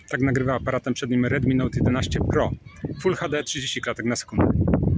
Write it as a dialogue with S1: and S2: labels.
S1: Tak nagrywa aparatem przed nim Redmi Note 11 Pro. Full HD 30 klatek na sekundę.